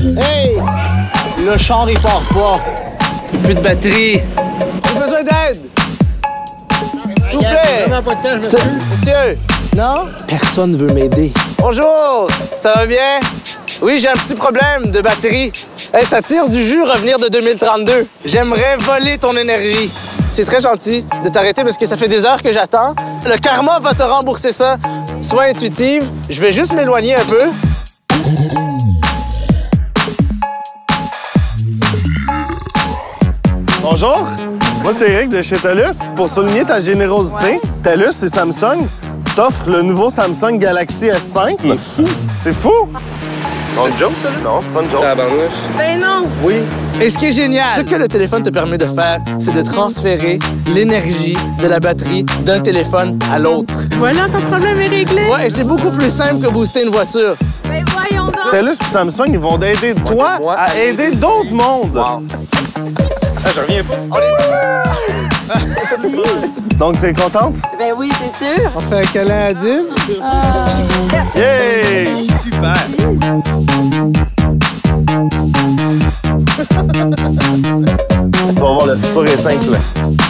Hey! Le char, il part pas. Plus de batterie. J'ai besoin d'aide! S'il vous plaît! Vraiment pas de temps, monsieur. Monsieur! Non? Personne veut m'aider. Bonjour! Ça va bien? Oui, j'ai un petit problème de batterie. Hey, ça tire du jus revenir de 2032. J'aimerais voler ton énergie. C'est très gentil de t'arrêter parce que ça fait des heures que j'attends. Le karma va te rembourser ça. Sois intuitive. Je vais juste m'éloigner un peu. Bonjour, moi c'est Eric de chez TELUS. Pour souligner ta générosité, TELUS et Samsung t'offrent le nouveau Samsung Galaxy S5. Il est fou. C'est fou? C'est une joke, ça, là? Non, c'est pas une joke. Ben non! Oui. Et ce qui est génial, ce que le téléphone te permet de faire, c'est de transférer l'énergie de la batterie d'un téléphone à l'autre. Voilà, ton problème est réglé. Ouais, et c'est beaucoup plus simple que booster une voiture. Ben voyons donc! TELUS et Samsung, ils vont t'aider toi à aider d'autres mondes. Wow. Ah, je reviens pas. Donc, t'es contente? Ben oui, c'est sûr. On fait un câlin à Dim? Yay! Super. Tu vas voir, le futur est simple.